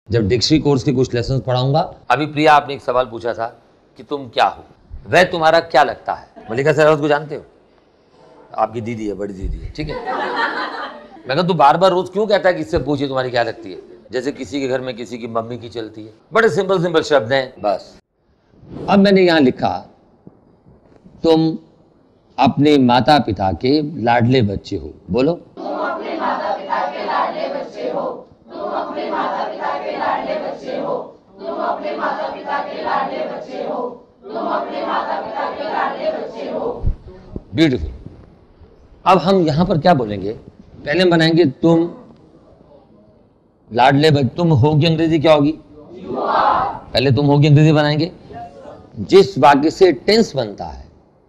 जब dictionary course के कुछ लेसन पढ़ाऊंगा। अभी प्रिया आपने एक सवाल पूछा था कि तुम क्या हो, वह तुम्हारा क्या लगता है। मल्लिका शेरावत को जानते हो? आपकी दीदी है, बड़ी दीदी है, ठीक है। मैं कहता तू बार बार रोज क्यों कहता है कि इससे पूछिए तुम्हारी क्या लगती है, जैसे किसी के घर में किसी की मम्मी की चलती है। बड़े सिंपल सिंपल शब्द हैं बस। अब मैंने यहां लिखा तुम अपने माता पिता के लाडले बच्चे हो। बोलो, तुम अपने माता पिता के लाडले बच्चे हो। तुम अपने माता पिता के लाडले बच्चे हो। तुम अपने माता पिता के लाडले बच्चे हो। तुम अपने माता पिता के लाडले बच्चे हो। ब्यूटीफुल। अब हम यहां पर क्या बोलेंगे, पहले हम बनाएंगे तुम लाडले बच्चे। तुम हो की अंग्रेजी क्या होगी? पहले तुम हो की अंग्रेजी बनाएंगे। जिस वाक्य से टेंस बनता है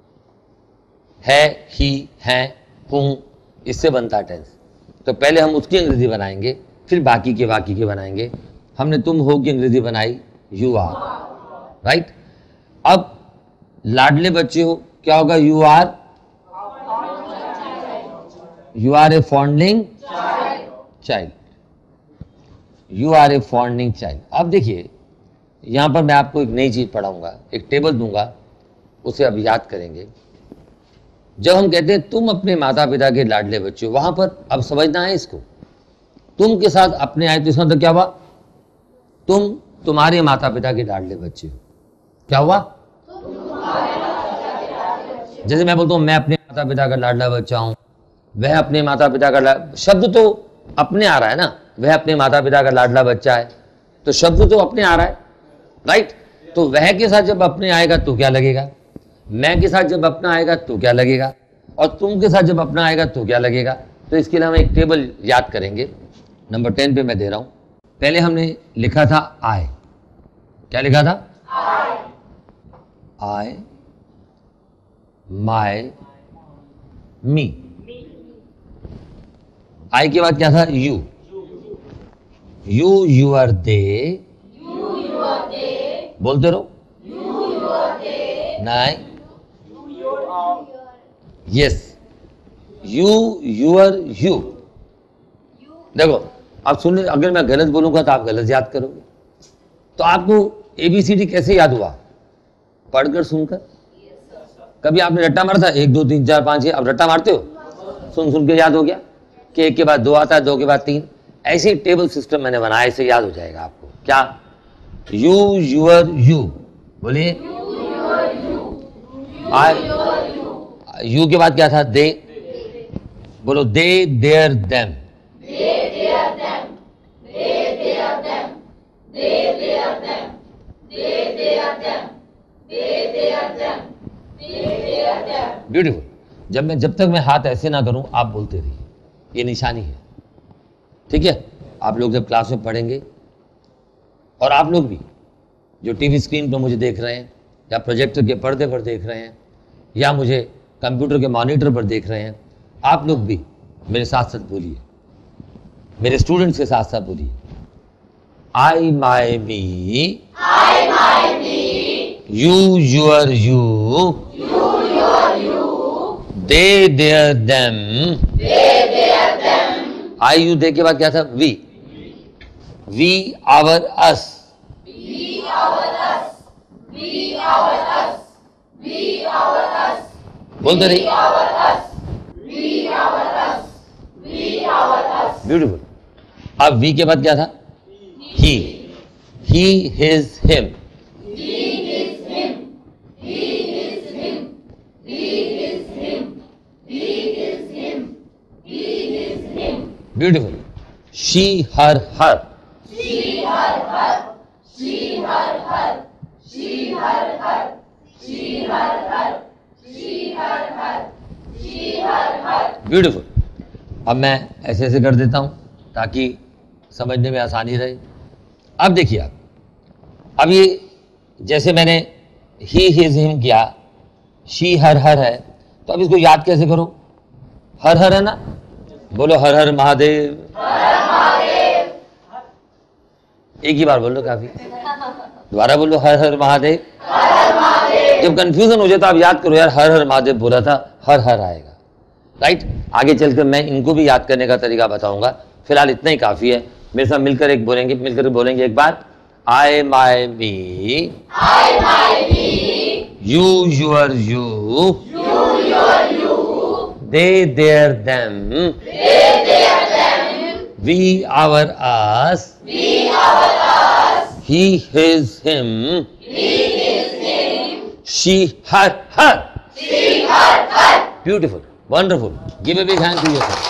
ही, हैं, हूं, इससे बनता है टेंस, तो पहले हम उसकी अंग्रेजी बनाएंगे, फिर बाकी के वाक्य के बनाएंगे। हमने तुम हो की अंग्रेजी बनाई यू आर, राइट। अब लाडले बच्चे हो क्या होगा? You are a foundling child. You are a foundling child. अब देखिए यहां पर मैं आपको एक नई चीज पढ़ाऊंगा, एक टेबल दूंगा, उसे अब याद करेंगे। जब हम कहते हैं तुम अपने माता पिता के लाडले बच्चे हो, वहां पर अब समझना है इसको, तुम के साथ अपने आए तो इसका मतलब क्या हुआ? तुम तुम्हारे माता पिता के लाडले बच्चे हो। क्या हुआ? जैसे मैं बोलता हूं मैं अपने माता पिता का लाडला बच्चा हूं, वह अपने माता पिता का शब्द तो अपने आ रहा है ना, वह अपने माता पिता का लाडला बच्चा है, तो शब्द तो अपने आ रहा है, राइट। तो वह के साथ जब अपने आएगा तो क्या लगेगा? मैं के साथ जब अपना आएगा तो क्या लगेगा? और तुम के साथ जब अपना आएगा तो क्या लगेगा? तो इसके लिए हम एक टेबल याद करेंगे। नंबर 10 पे मैं दे रहा हूं। पहले हमने लिखा था आई। क्या लिखा था? आई, माई, मी। आई के बाद क्या था? यू। You are they. बोलते रहो। नहीं, यस, यू आर यू। देखो अब सुनिए, अगर मैं गलत बोलूंगा तो आप गलत याद करोगे। तो आपको ABCD कैसे याद हुआ? पढ़कर, सुनकर। कभी आपने रट्टा मारा था 1 2 3 4 5 6? अब रट्टा मारते हो? सुन सुन के याद हो गया कि 1 के बाद 2 आता है, 2 के बाद 3। ऐसे ही टेबल सिस्टम मैंने बनाया, इससे याद हो जाएगा आपको। क्या? You are you. बोलिए। यू के बाद क्या था? दे। बोलो, दे देयर देम। ब्यूटीफुल। जब तक मैं हाथ ऐसे ना करूं आप बोलते रहिए, ये निशानी है, ठीक है। आप लोग जब क्लास में पढ़ेंगे, और आप लोग भी जो टीवी स्क्रीन पर मुझे देख रहे हैं, या प्रोजेक्टर के पर्दे पर देख रहे हैं, या मुझे कंप्यूटर के मॉनिटर पर देख रहे हैं, आप लोग भी मेरे साथ साथ बोलिए, मेरे स्टूडेंट्स के साथ साथ बोलिए। I my me, you are you, they their them. I you they के बाद क्या था? We our us. बोलते रहिए। ब्यूटीफुल। अब वी के बाद क्या था? He, his, him. Beautiful. She, her, her. Beautiful. अब मैं ऐसे ऐसे कर देता हूं ताकि समझने में आसानी रहे। अब देखिए आप, अब ये जैसे मैंने ही, हिज, हिम किया, शी, हर, हर है, तो अब इसको याद कैसे करो? हर हर है ना, बोलो हर हर महादेव। एक ही बार बोलो, काफी। दोबारा बोलो, हर हर महादेव। जब कंफ्यूजन हो जाए तो आप याद करो, यार हर हर महादेव बोला था, हर हर आएगा, राइट। आगे चलकर मैं इनको भी याद करने का तरीका बताऊंगा, फिलहाल इतना ही काफी है। मेरे साथ मिलकर एक बोलेंगे, मिलकर बोलेंगे एक बार, I my me, I my me, you your you, you your you, they their them, they their them, we our us, we our us, he his him, he his him, she her her. she her. Beautiful, wonderful. Give a big hand to yourself.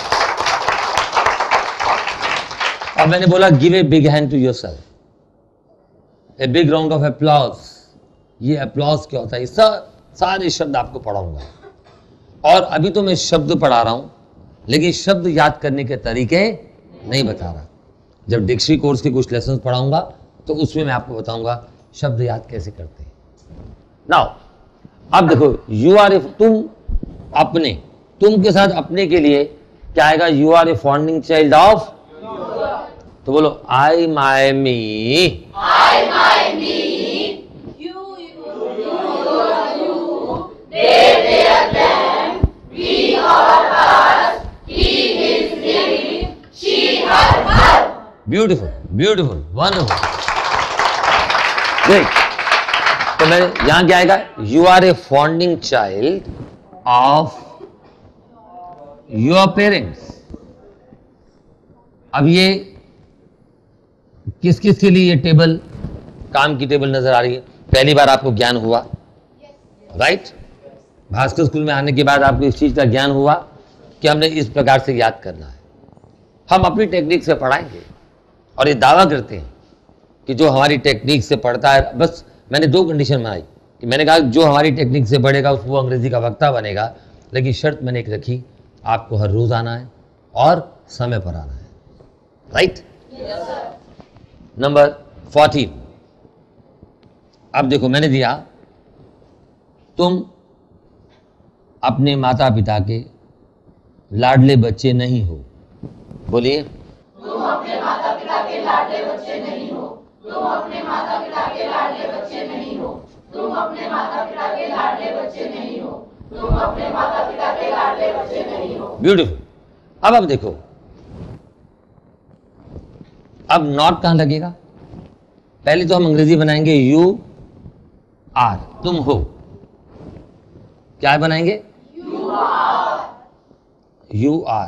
अब मैंने बोला give a big hand to yourself. A big round of applause. ये applause क्या होता है? सारे शब्द आपको पढ़ाऊंगा. और अभी तो मैं शब्द पढ़ा रहा हूं, लेकिन शब्द याद करने के तरीके नहीं बता रहा. जब डिक्शनरी कोर्स के कुछ लेसन पढ़ाऊंगा तो उसमें मैं आपको बताऊंगा शब्द याद कैसे करते हैं. नाउ अब देखो, यू आर, तुम अपने, तुम के साथ अपने के लिए क्या आएगा? You are a foundling child of, तो बोलो I my me, I my me, you they their them, we our us, he his him, she her. Beautiful beautiful wonderful. Great. तो मैं यहां क्या आएगा? You are a foundling child of your parents. अब ये किस किस के लिए ये टेबल, काम की टेबल नजर आ रही है? पहली बार आपको ज्ञान हुआ, राइट? भास्कर स्कूल में आने के बाद आपको इस चीज का ज्ञान हुआ कि हमने इस प्रकार से याद करना है. हम अपनी टेक्निक से पढ़ाएंगे और ये दावा करते हैं कि जो हमारी टेक्निक से पढ़ता है, बस मैंने दो कंडीशन बनाई कि मैंने कहा जो हमारी टेक्निक से पढ़ेगा वो अंग्रेजी का वक्ता बनेगा, लेकिन शर्त मैंने एक रखी, आपको हर रोज आना है और समय पर आना है, राइट? नंबर 14. अब देखो मैंने दिया, तुम अपने माता पिता के लाडले बच्चे नहीं हो. बोलिए, तुम अपने माता पिता के लाडले बच्चे नहीं हो, तुम अपने माता पिता के लाडले बच्चे नहीं हो, तुम अपने माता पिता के लाडले बच्चे नहीं हो, तुम अपने माता पिता के लाडले बच्चे नहीं हो. ब्यूटीफुल. अब देखो, अब नॉट कहां लगेगा? पहले तो हम अंग्रेजी बनाएंगे यू आर, तुम हो. क्या बनाएंगे? You are.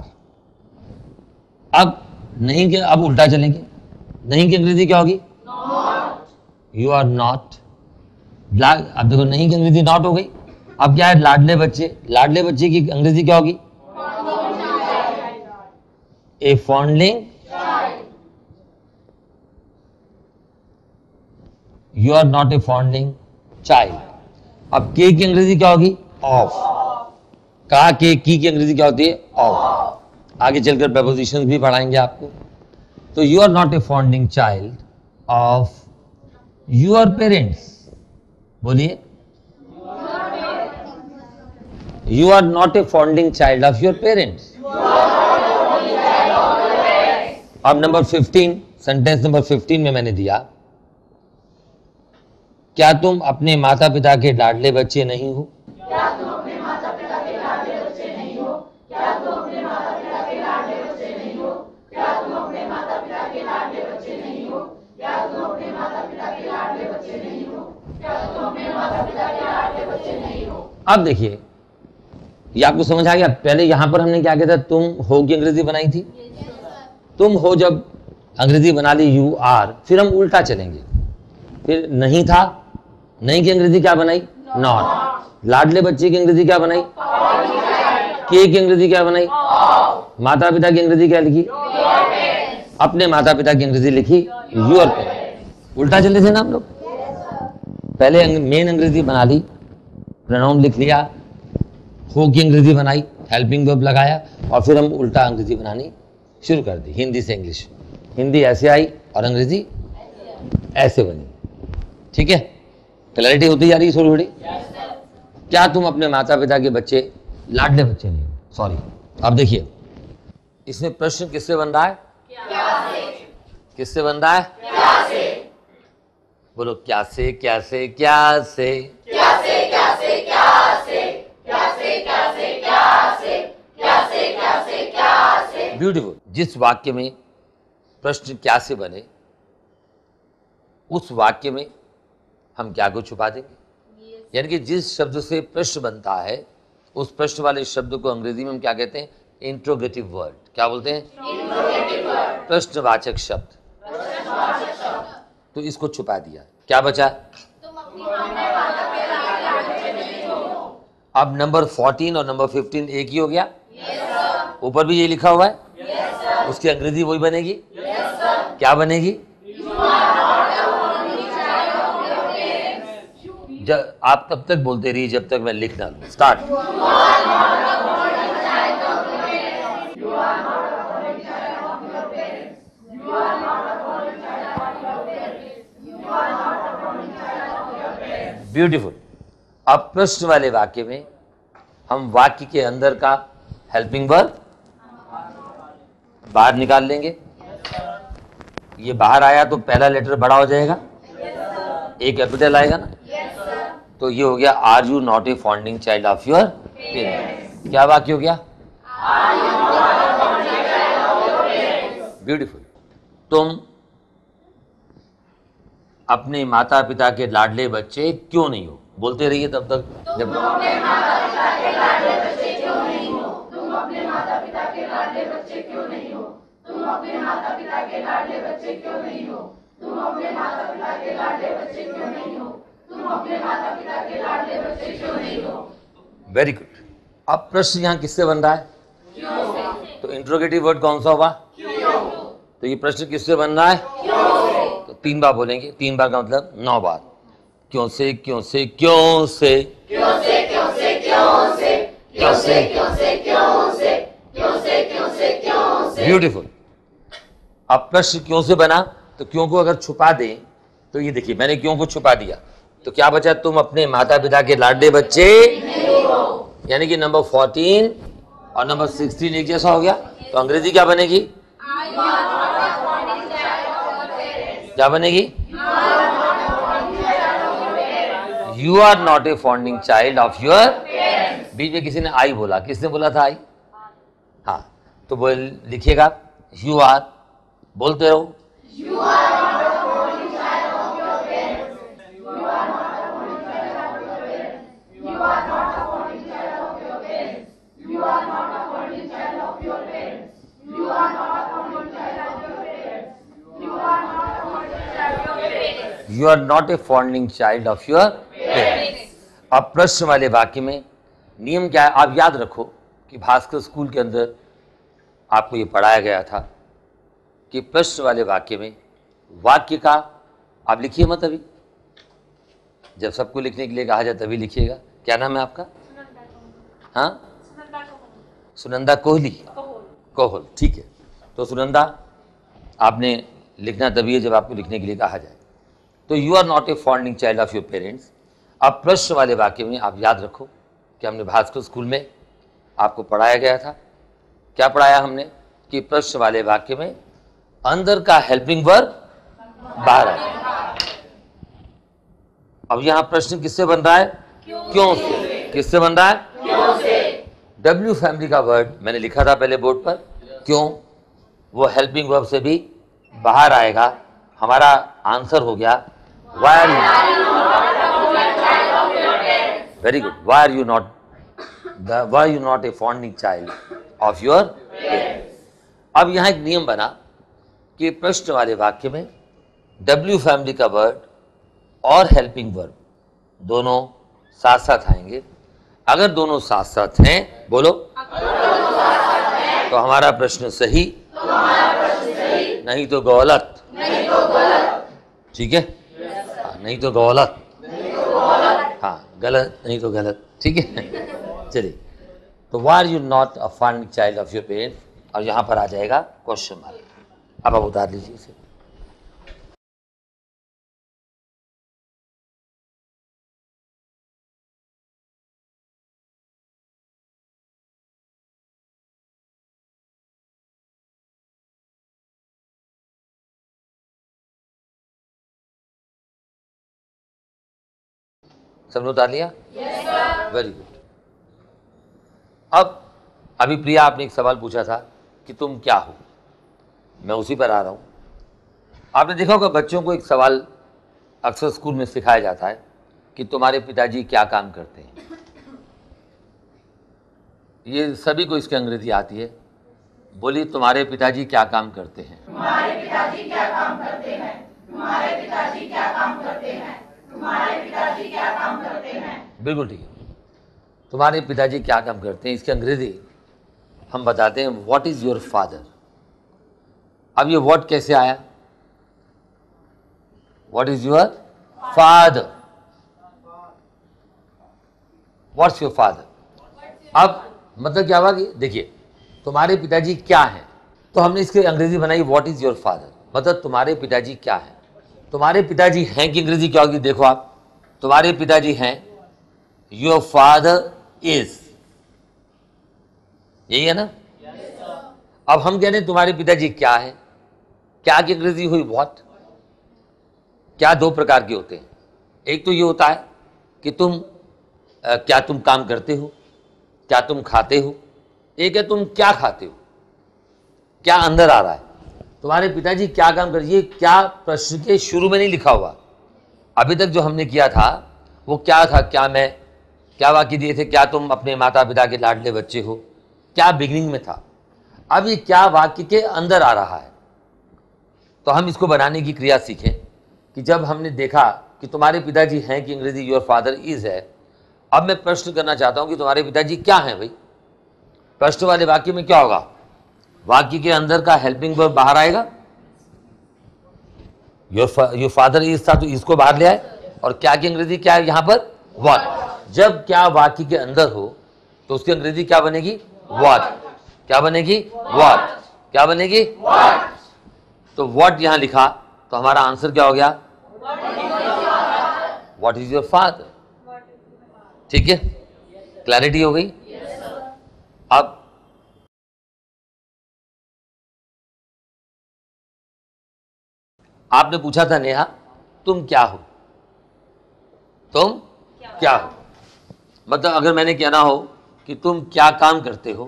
अब नहीं के, अब उल्टा चलेंगे. नहीं की अंग्रेजी क्या होगी? You are not. अब देखो, नहीं की अंग्रेजी नॉट हो गई. अब क्या है? लाडले बच्चे. लाडले बच्चे की अंग्रेजी क्या होगी? A foundling. You are not a foundling child. अब के की अंग्रेजी क्या होगी? ऑफ. का के की अंग्रेजी क्या होती है? ऑफ. आगे चलकर प्रपोजिशंस भी पढ़ाएंगे आपको. तो you are not a foundling child of your parents. बोलिए, you are not a foundling child of your parents. अब नंबर 15, सेंटेंस नंबर 15 में मैंने दिया, क्या तुम अपने माता पिता के लाडले बच्चे नहीं हो? क्या तुम अपने माता पिता के लाडले बच्चे नहीं हो? क्या तुम अपने माता पिता के लाडले बच्चे नहीं हो? क्या तुम अपने माता पिता के लाडले बच्चे नहीं हो? क्या तुम अपने माता पिता के लाडले बच्चे नहीं हो? क्या तुम अपने माता पिता के लाडले बच्चे नहीं हो? अब देखिए, ये आपको समझ आ गया? पहले यहां पर हमने क्या किया था? तुम हो की अंग्रेजी बनाई थी. तुम हो जब अंग्रेजी बना ली यू आर, फिर हम उल्टा चलेंगे. फिर नहीं था, नहीं की अंग्रेजी क्या बनाई? नॉट. लाडले बच्चे की अंग्रेजी क्या बनाई? के की अंग्रेजी क्या बनाई? माता पिता की अंग्रेजी क्या लिखी? अपने माता पिता की अंग्रेजी लिखी योर पेरेंट्स. उल्टा चले थे ना हम लोग. पहले मेन अंग्रेजी बना ली, प्रोनाउन लिख लिया, हो की अंग्रेजी बनाई, हेल्पिंग वर्ब लगाया, और फिर हम उल्टा अंग्रेजी बनानी शुरू कर दी, हिंदी से इंग्लिश. हिंदी ऐसे आई और अंग्रेजी ऐसे बनी. ठीक है? क्लैरिटी होती जा रही है थोड़ी थोड़ी. क्या तुम अपने माता पिता के बच्चे लाडले बच्चे नहीं हो? सॉरी. अब देखिए, इसमें प्रश्न किससे बन रहा है? किससे बन रहा है? बोलो, क्या से, क्या से, क्या से? ब्यूटीफुल. जिस वाक्य में प्रश्न क्या से बने, उस वाक्य में हम क्या को छुपा देंगे। यानी कि जिस शब्द से प्रश्न बनता है उस प्रश्न वाले शब्द को अंग्रेजी में हम क्या कहते हैं, इंट्रोगेटिव वर्ड। क्या बोलते हैं, प्रश्नवाचक शब्द। तो इसको छुपा दिया, क्या बचा। अब नंबर 14 और नंबर 15 एक ही हो गया। ऊपर भी ये लिखा हुआ है, उसकी अंग्रेजी वही बनेगी। क्या बनेगी, आप तब तक बोलते रहिए जब तक मैं लिख ना लूं। स्टार्ट। ब्यूटीफुल। अब प्रश्न वाले वाक्य में हम वाक्य के अंदर का हेल्पिंग वर्ब बाहर निकाल लेंगे। ये बाहर आया तो पहला लेटर बड़ा हो जाएगा, एक कैपिटल आएगा ना। तो ये हो गया, are you not a foundling child of your parents. क्या वाक्य हो गया, ब्यूटीफुल। तुम अपने माता पिता के लाडले बच्चे क्यों नहीं हो। बोलते रहिए तब तक जब तुम अपने माता पिता के लाडले बच्चे क्यों नहीं हो। तुम अपने माता पिता के लाडले बच्चे क्यों नहीं हो। तुम अपने माता पिता के लाडले बच्चे क्यों नहीं हो। तुम अपने माता पिता के लाडले बच्चे क्यों नहीं हो। तुम अपने माता पिता के लाडले बच्चे क्यों नहीं हो। Very good. अब प्रश्न यहाँ किससे बन रहा है, क्यों से। तो इंट्रोगेटिव वर्ड कौन सा होगा, क्यों। तो ये प्रश्न किससे बन रहा है, क्यों से। तो 3 बार बोलेंगे, 3 बार का मतलब 9 बार। क्यों से, क्यों से, क्यों से, क्यों से, क्यों से, क्यों से, क्यों से, क्यों से, क्यों से, क्यों से, क्यों से, क्यों से। ब्यूटीफुल। अब प्रश्न क्यों से बना, तो क्यों को अगर छुपा दें तो ये देखिए मैंने क्यों को छुपा दिया तो क्या बचा, तुम अपने माता पिता के लाडले बच्चे नहीं हो। यानी कि नंबर 14 और नंबर 16 एक जैसा हो गया। तो अंग्रेजी क्या बनेगी, क्या बनेगी, you are not a foundling child of your. बीच में किसी ने आई बोला, किसने बोला था आई, हाँ, तो बोल लिखिएगा यू आर, बोलते रहो You are not a fondling child of your parents. You are not a fondling child of your parents. You are not a fondling child of your parents. You are not a fondling child of your parents. You are not a fondling child of your parents. You are not a fondling child of your parents. You are not a foundling child of your parents. अब प्रश्न वाले वाक्य में नियम क्या है, आप याद रखो कि भास्कर स्कूल के अंदर आपको ये पढ़ाया गया था कि प्रश्न वाले वाक्य में वाक्य का आप लिखिए मत, अभी जब सबको लिखने के लिए कहा जाए तभी लिखिएगा। क्या नाम है आपका, हाँ, सुनंदा कोहली, कोहल, ठीक है। तो सुनंदा आपने लिखना तभी है जब आपको लिखने के लिए कहा जाए। तो you are not a foundling child of your parents. अब प्रश्न वाले वाक्य में आप याद रखो कि हमने भास्कर स्कूल में आपको पढ़ाया गया था, क्या पढ़ाया हमने, कि प्रश्न वाले वाक्य में अंदर का हेल्पिंग वर्ब बाहर है। अब यहां प्रश्न किससे बन रहा है, क्यों से। किससे बन रहा है, क्यों से। डब्ल्यू फैमिली का वर्ड मैंने लिखा था पहले बोर्ड पर, क्यों, वो हेल्पिंग वर्ब से भी बाहर आएगा। हमारा आंसर हो गया why are you, very good, why are you not, why you not a foundling child of your parents. अब यहां एक नियम बना कि प्रश्न वाले वाक्य में डब्ल्यू फैमिली का वर्ड और हेल्पिंग वर्ब दोनों साथ साथ आएंगे। अगर दोनों साथ साथ हैं, बोलो, तो हमारा प्रश्न सही, नहीं तो गलत, ठीक है, हाँ, नहीं तो गलत, हाँ, गलत नहीं तो गलत, ठीक है। चलिए, तो why are you not a foundling child of your parents, और यहां पर आ जाएगा क्वेश्चन मार्क। अब आप उतार लीजिए इसे। सबने उतार लिया, वेरी गुड। अब अभी प्रिया आपने एक सवाल पूछा था कि तुम क्या हो, मैं उसी पर आ रहा हूं। आपने देखा होगा बच्चों को एक सवाल अक्सर स्कूल में सिखाया जाता है कि तुम्हारे पिताजी क्या काम करते हैं। ये सभी को इसकी अंग्रेजी आती है। बोलिए, तुम्हारे पिताजी क्या काम करते हैं? तुम्हारे पिताजी क्या काम करते हैं? तुम्हारे पिताजी क्या काम करते हैं? तुम्हारे पिताजी क्या काम करते हैं? बिल्कुल ठीक है। तुम्हारे पिताजी क्या काम करते हैं, इसकी अंग्रेजी हम बताते हैं व्हाट इज योर फादर। अब ये वर्ड कैसे आया? What is your father, what's your father. अब मतलब क्या हुआ कि देखिए, तुम्हारे पिताजी क्या हैं, तो हमने इसकी अंग्रेजी बनाई व्हाट इज योर फादर, मतलब तुम्हारे पिताजी क्या हैं। तुम्हारे पिताजी हैं की अंग्रेजी क्या होगी? देखो आप, तुम्हारे पिताजी हैं, योर फादर इज, यही है ना? अब हम कह रहे हैं तुम्हारे पिताजी क्या है, क्या की अंग्रेजी हुई व्हाट। क्या दो प्रकार के होते हैं, एक तो ये होता है कि क्या तुम काम करते हो, क्या तुम खाते हो, एक है तुम क्या खाते हो, क्या अंदर आ रहा है। तुम्हारे पिताजी क्या काम कर, ये क्या प्रश्न के शुरू में नहीं लिखा हुआ। अभी तक जो हमने किया था वो क्या था, क्या वाक्य दिए थे, क्या तुम अपने माता पिता के लाडले बच्चे हो, क्या बिगिनिंग में था। अब ये क्या वाक्य के अंदर आ रहा है। तो हम इसको बनाने की क्रिया सीखें कि जब हमने देखा कि तुम्हारे पिताजी हैं कि अंग्रेजी योर फादर इज है, अब मैं प्रश्न करना चाहता हूं कि तुम्हारे पिताजी क्या हैं भाई। प्रश्न वाले वाक्य में क्या होगा? वाक्य के अंदर का हेल्पिंग वर्ब बाहर आएगा, योर फादर इज था तो इसको बाहर ले आए, और क्या की अंग्रेजी क्या है यहां पर? व्हाट। जब क्या वाक्य के अंदर हो तो उसकी अंग्रेजी क्या बनेगी? व्हाट। क्या बनेगी? व्हाट। क्या बनेगी? What? तो व्हाट यहां लिखा तो हमारा आंसर क्या हो गया? What is your father. ठीक है, क्लैरिटी हो गई। अब आपने पूछा था नेहा, तुम क्या हो? तुम क्या हो मतलब अगर मैंने कहना हो कि तुम क्या काम करते हो,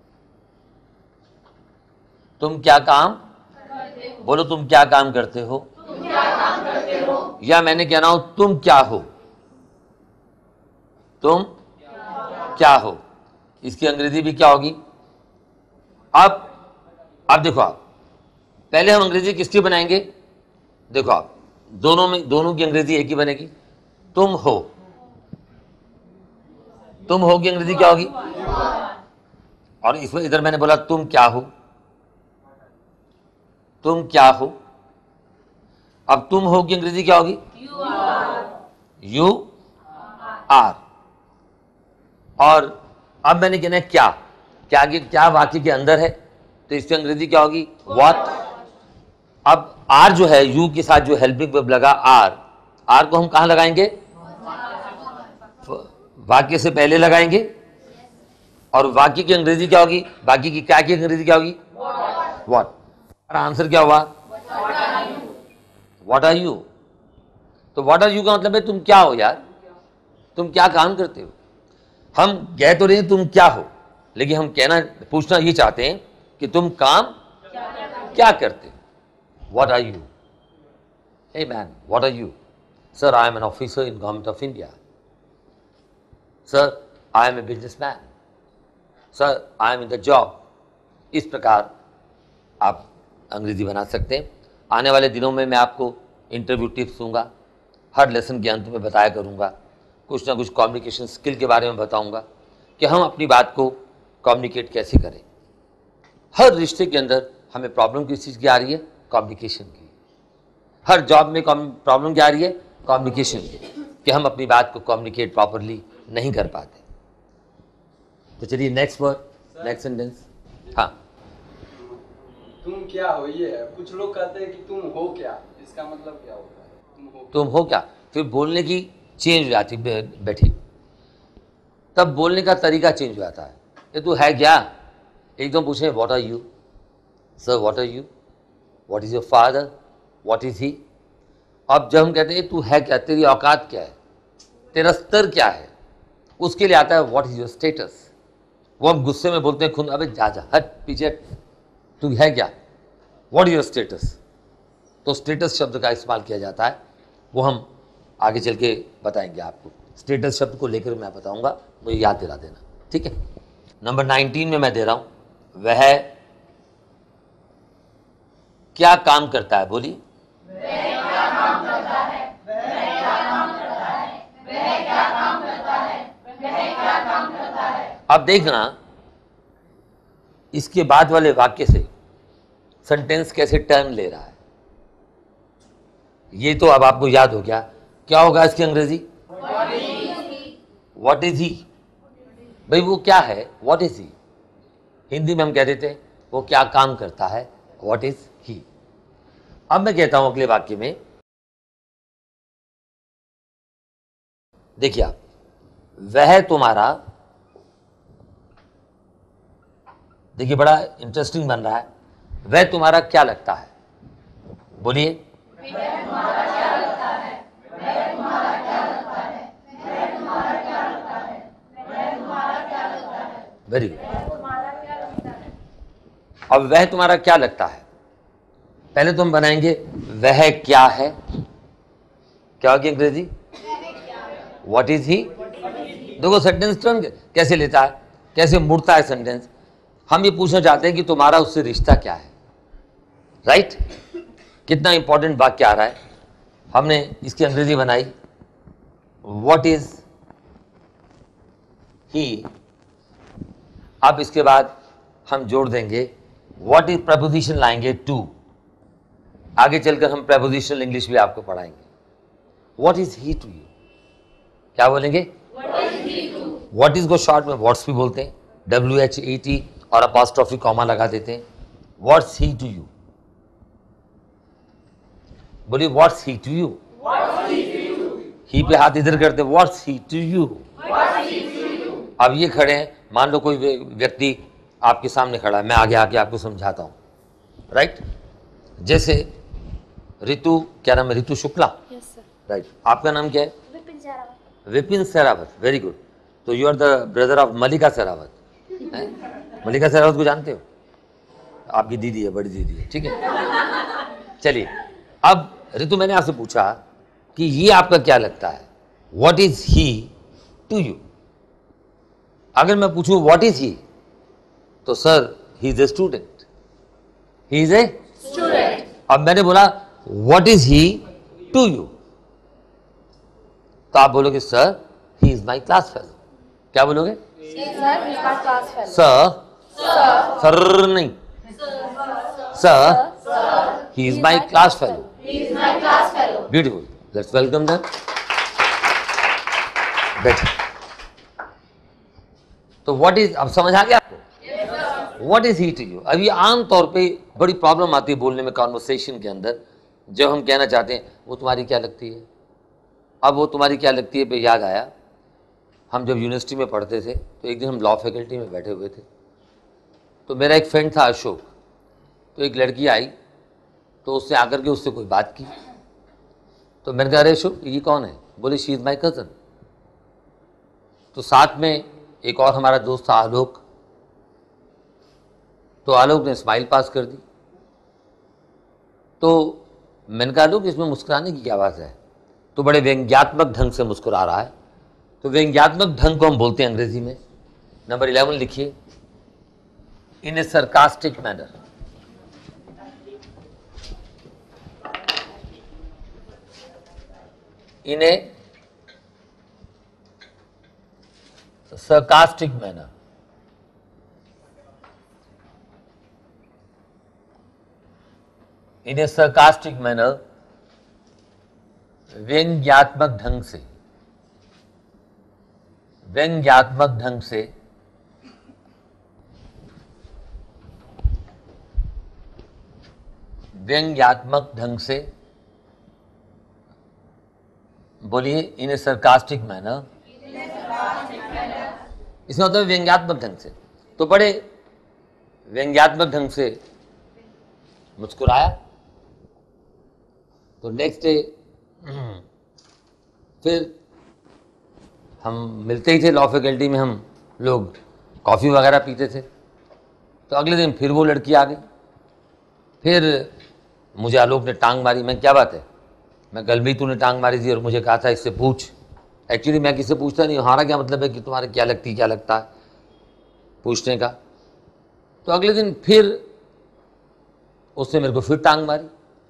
तुम क्या काम, बोलो तुम क्या काम करते हो, तुम क्या काम करते हो? या मैंने कहना हो तुम क्या हो, तुम क्या हो, इसकी अंग्रेजी भी क्या होगी? अब देखो आप, पहले हम अंग्रेजी किसकी बनाएंगे? देखो आप, दोनों की अंग्रेजी एक ही बनेगी। तुम हो, तुम हो की अंग्रेजी क्या होगी? और इसमें इधर मैंने बोला तुम क्या हो, तुम क्या हो। अब तुम हो की अंग्रेजी क्या होगी? You are. और अब मैंने कहना है क्या वाक्य के अंदर है, तो इसकी अंग्रेजी क्या होगी? व्हाट। अब आर जो है, यू के साथ जो हेल्पिंग वर्ब लगा आर को हम कहां लगाएंगे? वाक्य से पहले लगाएंगे। और वाक्य की अंग्रेजी क्या होगी? वाक्य की क्या की अंग्रेजी क्या होगी? व्हाट। आंसर क्या हुआ? What are you. तो व्हाट आर यू का मतलब है तुम क्या हो यार, तुम क्या काम करते हो। हम कह तो रहे तुम क्या हो, लेकिन हम पूछना ये चाहते हैं कि तुम काम क्या करते हो। What are you? Hey man, what are you? Sir, I am an officer in government of India. Sir, I am a businessman. Sir, I am in the job. इस प्रकार आप अंग्रेजी बना सकते हैं। आने वाले दिनों में मैं आपको इंटरव्यू टिप्स दूंगा, हर लेसन के अंत में बताया करूंगा, कुछ ना कुछ कम्युनिकेशन स्किल के बारे में बताऊंगा कि हम अपनी बात को कम्युनिकेट कैसे करें। हर रिश्ते के अंदर हमें प्रॉब्लम किस चीज़ की आ रही है? कम्युनिकेशन की। हर जॉब में प्रॉब्लम क्या आ रही है? कम्युनिकेशन की, कि हम अपनी बात को कम्युनिकेट प्रॉपरली नहीं कर पाते। तो चलिए नेक्स्ट वर्ड, नेक्स्ट सेंटेंस। हाँ, तुम क्या हो, ये है। कुछ लोग कहते हैं कि तुम हो क्या, इसका मतलब क्या होता है? तुम हो क्या, फिर बोलने की चेंज हो जाती बैठी, तब बोलने का तरीका चेंज हो जाता है। ये तू है क्या, एकदम पूछे what are you. Sir, what are you? What is your father? What is he? अब जब हम कहते हैं तू है क्या, तेरी औकात क्या है, तेरा स्तर क्या है, उसके लिए आता है व्हाट इज योर स्टेटस। वो हम गुस्से में बोलते हैं खुद, अबे जा हट पीछे, तू है क्या, व्हाट इज योर स्टेटस। तो स्टेटस शब्द का इस्तेमाल किया जाता है, वो हम आगे चल के बताएंगे आपको। स्टेटस शब्द को लेकर मैं बताऊंगा, मुझे याद दिला देना, ठीक है। नंबर 19 में मैं दे रहा हूं, वह क्या काम करता है, बोलिए। वह क्या काम करता है, वह क्या काम करता है, वह क्या काम करता है, वह क्या काम करता है। अब देखना इसके बाद वाले वाक्य से सेंटेंस कैसे टर्न ले रहा है। ये तो अब आपको याद हो गया, क्या होगा इसकी अंग्रेजी? What is he. भाई वो क्या है, व्हाट इज ही। हिंदी में हम कह देते हैं वो क्या काम करता है, व्हाट इज ही। अब मैं कहता हूं अगले वाक्य में, देखिए आप, वह तुम्हारा, देखिए बड़ा इंटरेस्टिंग बन रहा है, वह तुम्हारा क्या लगता है, बोलिए। वह तुम्हारा क्या लगता है, वह तुम्हारा क्या लगता है, वह तुम्हारा क्या लगता है, वह तुम्हारा क्या लगता है। Very good. वह तुम्हारा क्या लगता है। अब वह तुम्हारा क्या लगता है, पहले तो हम बनाएंगे वह क्या है, क्या होगी अंग्रेजी? What is he. देखो सेंटेंस टर्न कैसे लेता है, कैसे मुड़ता है सेंटेंस। हम ये पूछना चाहते हैं कि तुम्हारा उससे रिश्ता क्या है, राइट। कितना इंपॉर्टेंट वाक्य आ रहा है। हमने इसकी अंग्रेजी बनाई व्हाट इज ही। अब इसके बाद हम जोड़ देंगे व्हाट इज, प्रपोजिशन लाएंगे टू। आगे चलकर हम प्रपोजिशनल इंग्लिश भी आपको पढ़ाएंगे। What is he to you, क्या बोलेंगे? व्हाट इज को शॉर्ट में व्हाट्स भी बोलते हैं, WHAT और अपॉस्ट्रोफी कॉमा लगा देते हैं। व्हाट्स ही टू यू, बोलिए what's he to you. He पे हाथ इधर करते, व्हाट्स ही टू यू। अब ये खड़े हैं, मान लो कोई व्यक्ति आपके सामने खड़ा है, मैं आगे आके आपको समझाता हूं, राइट। जैसे ऋतु, क्या नाम है? ऋतु शुक्ला, राइट। आपका नाम क्या है? Vipin Sehrawat, very good. तो you are the brother of Mallika Sehrawat. Mallika Sehrawat को जानते हो? आपकी दीदी है, बड़ी दीदी है, ठीक है। चलिए, अब ऋतु मैंने आपसे पूछा कि ये आपका क्या लगता है, what is he to you. अगर मैं पूछूं व्हाट इज ही, तो sir he is a student, he is a student. अब मैंने बोला what is he to you, तो आप बोलोगे sir he is my class fellow. क्या बोलोगे? सर, सर नहीं, sir he is my class fellow. Beautiful, let's welcome them. बैठिए। तो व्हाट इज, अब समझ आ गया आपको? What is he to you. अब ये आम तौर पे बड़ी प्रॉब्लम आती है बोलने में, कॉन्वर्सेशन के अंदर, जब हम कहना चाहते हैं वो तुम्हारी क्या लगती है। अब वो तुम्हारी क्या लगती है पे याद आया, हम जब यूनिवर्सिटी में पढ़ते थे तो एक दिन हम लॉ फैकल्टी में बैठे हुए थे, तो मेरा एक फ्रेंड था अशोक, तो एक लड़की आई, तो उससे आकर के उससे कोई बात की, तो मैंने कहा अरे अशोक ये कौन है? बोले शी इज़ माई कज़न। तो साथ में एक और हमारा दोस्त था आलोक, तो आलोक ने स्माइल पास कर दी। तो मैंने कहा आलोक इसमें मुस्कुराने की क्या बात है? तो बड़े व्यंग्यात्मक ढंग से मुस्कुरा रहा है। तो व्यंग्यात्मक ढंग को हम बोलते हैं अंग्रेजी में, नंबर 11 लिखिए, in a sarcastic manner. In a sarcastic manner। In a sarcastic manner, व्यंग्यात्मक ढंग से, व्यंग्यात्मक ढंग से, व्यंग्यात्मक ढंग से, बोलिए इन ए sarcastic manner। इसमें होता है व्यंग्यात्मक ढंग से। तो बड़े व्यंग्यात्मक ढंग से मुस्कुराया। तो नेक्स्ट डे फिर हम मिलते ही थे, लॉ फैकल्टी में हम लोग कॉफ़ी वगैरह पीते थे। तो अगले दिन फिर वो लड़की आ गई, फिर मुझे आलोक ने टांग मारी, मैं क्या बात है, मैं कल भी तूने टांग मारी थी और मुझे कहा था इससे पूछ। एक्चुअली मैं किससे पूछता नहीं, हमारा क्या मतलब है कि तुम्हारे क्या लगती क्या लगता है पूछने का। तो अगले दिन फिर उसने मेरे को फिर टांग मारी।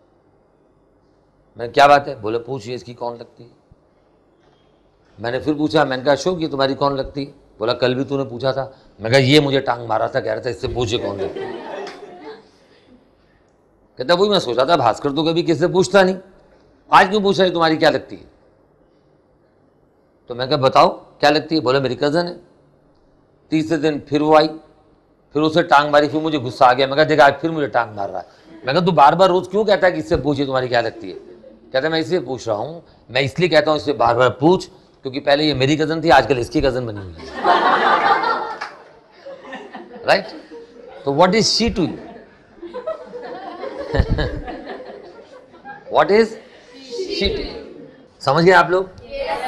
मैं क्या बात है, बोले पूछिए इसकी कौन लगती है। मैंने फिर पूछा, मैंने कहा अशोक ये तुम्हारी कौन लगती है। बोला कल भी तूने पूछा था। मैं कहा ये मुझे टांग मारा था, कह रहा था इससे पूछिए कौन लगती है। कहता वही मैं सोचा था, भास्कर तो कभी किससे पूछता नहीं, आज क्यों पूछ रही तुम्हारी क्या लगती है। तो मैं कहा बताओ क्या लगती है। बोले मेरी कजन है। तीसरे दिन फिर वो आई, फिर उसे टांग मारी, फिर मुझे गुस्सा आ गया। मैं कहा देखा आज फिर मुझे टांग मार रहा है। मैं कहा तू बार बार रोज क्यों कहता है कि इससे पूछिए तुम्हारी क्या लगती है। कहता मैं इसलिए पूछ रहा हूँ, मैं इसलिए कहता हूँ इससे बार बार पूछ क्योंकि पहले ये मेरी कजन थी, आजकल इसकी कजन बनी हुई है। राइट, तो what is she to you, what is she to you, समझ गए आप लोग।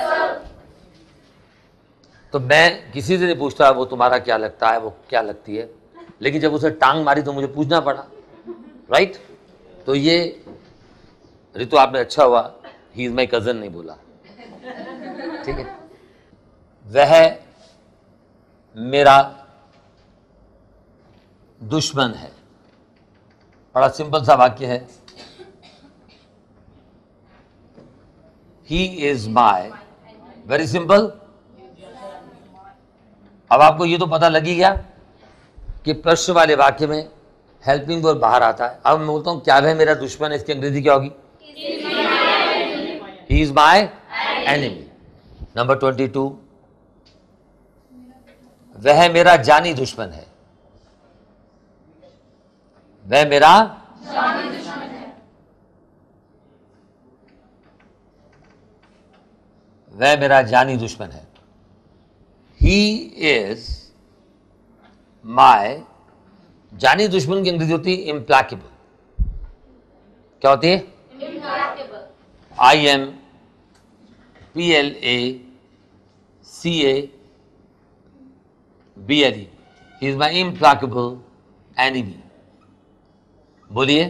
तो मैं किसी से नहीं पूछता वो तुम्हारा क्या लगता है, वो क्या लगती है, लेकिन जब उसे टांग मारी तो मुझे पूछना पड़ा। राइट, तो ये ऋतु आपने अच्छा हुआ ही इज माई कजन नहीं बोला, ठीक है। वह मेरा दुश्मन है, बड़ा सिंपल सा वाक्य है। He is my, very simple. अब आपको ये तो पता लग ही गया कि प्रश्न वाले वाक्य में हेल्पिंग वर्ब बाहर आता है। अब मैं बोलता हूं क्या वह मेरा दुश्मन है, इसकी अंग्रेजी क्या होगी, he is my enemy. Number 22, वह मेरा जानी दुश्मन है, वह मेरा जानी दुश्मन है, वह मेरा जानी दुश्मन है। ही इज माई, जानी दुश्मन की अंग्रेजी होती है इम्प्लाकेबल। क्या होती है, IMPLACABLE, he is my implacable enemy। बोलिए,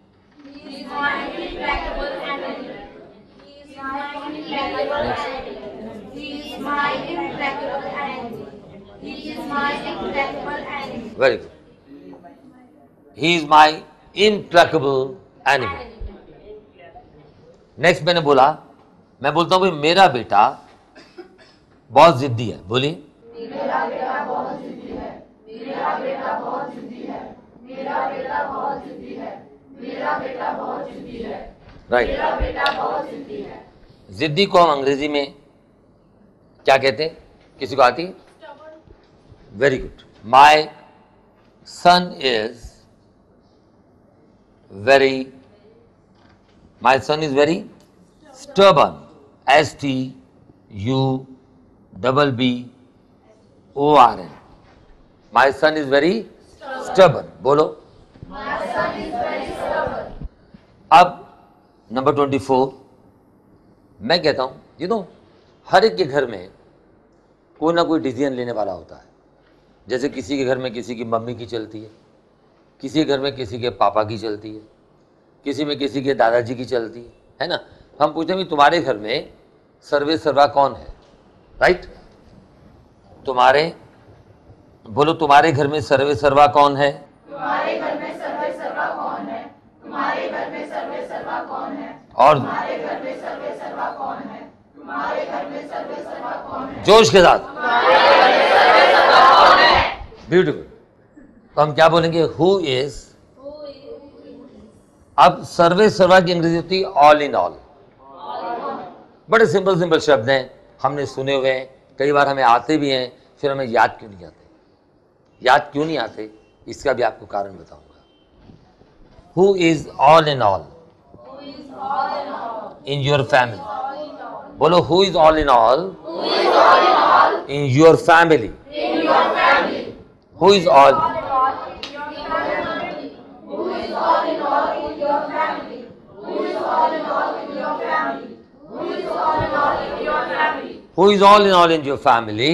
very good, he is my implacable enemy. Next मैंने बोला, मैं बोलता हूं भाई मेरा बेटा बहुत जिद्दी है। बोलिए, मेरा बेटा बहुत जिद्दी है, मेरा बेटा बहुत जिद्दी है, मेरा बेटा बहुत जिद्दी है, मेरा बेटा बहुत जिद्दी है, राइट। मेरा बेटा बहुत जिद्दी है। जिद्दी को हम अंग्रेजी में क्या कहते हैं, किसी को आती है, very good. My son is very, my son is very stubborn, STUBBORN, my son is very stubborn। बोलो, My son is very stubborn। अब नंबर 24, मैं कहता हूं हर एक के घर में कोई ना कोई डिसीजन लेने वाला होता है। जैसे किसी के घर में किसी की मम्मी की चलती है, किसी के घर में किसी के पापा की चलती है, किसी में किसी के दादाजी की चलती है ना। हम पूछते हैं तुम्हारे घर में सर्वे सर्वा कौन है, राइट। तुम्हारे, बोलो तुम्हारे घर में सर्वे सर्वा कौन है, तुम्हारे घर में सर्वे सर्वा कौन है, तुम्हारे घर में सर्वे सर्वा कौन है, और तुम्हारे घर में सर्वे सर्वा कौन है, तुम्हारे घर में सर्वे सर्वा कौन है, जोश के साथ, तुम्हारे घर में सर्वे सर्वा कौन है। ब्यूटीफुल। तो हम क्या बोलेंगे, हु इज। अब सर्वे सर्वा की अंग्रेजी होती है ऑल इन ऑल। बड़े सिंपल सिंपल शब्द हैं, हमने सुने हुए हैं, कई बार हमें आते भी हैं, फिर हमें याद क्यों नहीं आते। याद क्यों नहीं आते, इसका भी आपको कारण बताऊंगा। Who is all in all in your family. बोलो, who is all in all in your family. Who is all, Who is all in all in your family?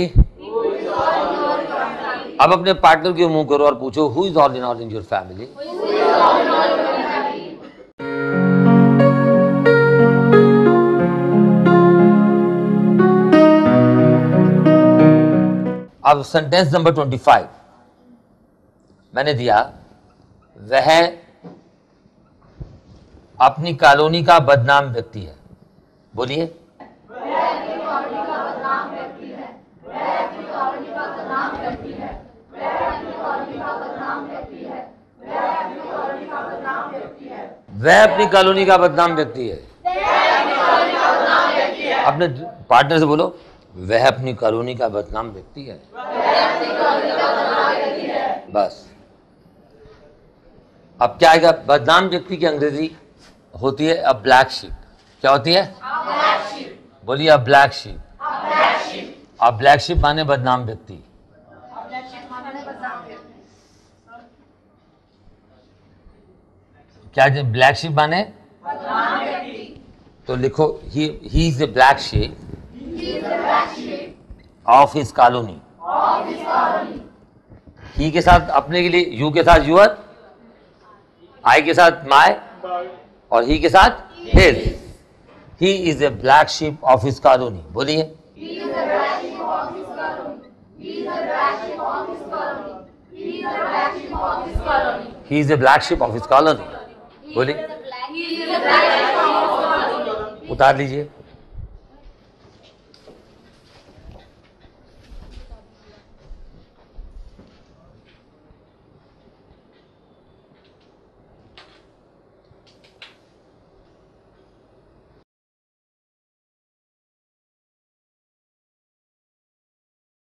अब अपने पार्टनर के मुंह करो और पूछो, Who is all in all in your family? अब sentence number 25 मैंने दिया, वह अपनी कॉलोनी का बदनाम व्यक्ति है। बोलिए, वह अपनी कॉलोनी का बदनाम व्यक्ति है। अपने पार्टनर से बोलो, वह अपनी कॉलोनी का बदनाम व्यक्ति है। बस। अब क्या आएगा? बदनाम व्यक्ति की अंग्रेजी होती है अ ब्लैक शीप। क्या होती है? बोलिए, a black sheep. A black sheep माने बदनाम व्यक्ति। क्या ब्लैक शीप माने? तो लिखो, he is the black sheep of his colony. He के साथ अपने के लिए, यू के साथ यूर, आई के साथ माय, और ही के साथ his. He is a black sheep of his colony. बोलिए, he is the black sheep of his colony. He is the black sheep of his colony. बोलिए, उतार लीजिए।